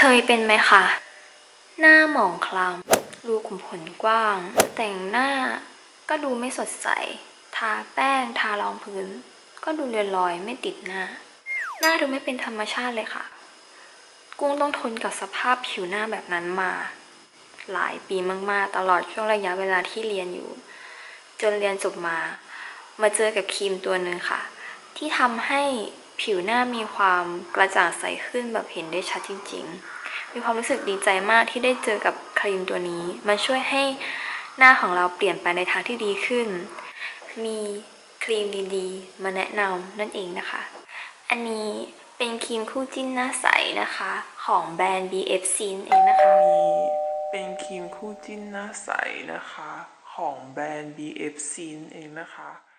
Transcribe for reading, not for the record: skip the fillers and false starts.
ยเป็นไหมคะหน้าหมองคล้ำรูขุมขนกว้างแต่งหน้าก็ดูไม่สดใสทาแป้งทารองพื้นก็ดูเรียนรอยไม่ติดหน้าดูไม่เป็นธรรมชาติเลยค่ะกุ้งต้องทนกับสภาพผิวหน้าแบบนั้นมาหลายปีมากๆตลอดช่วงระยะเวลาที่เรียนอยู่จนเรียนจบมาเจอกับครีมตัวหนึ่งค่ะที่ทำให้ผิวหน้ามีความกระจ่างใสขึ้นแบบเห็นได้ชัดจริงๆมีความรู้สึกดีใจมากที่ได้เจอกับครีมตัวนี้มันช่วยให้หน้าของเราเปลี่ยนไปในทางที่ดีขึ้นมีครีมดีๆมาแนะนำนั่นเองนะคะอันนี้เป็นครีมคู่จิ้นหน้าใสนะคะของแบรนด์ BFC เองนะคะเป็นครีมคู่จิ้นหน้าใสนะคะของแบรนด์ BFC เองนะคะ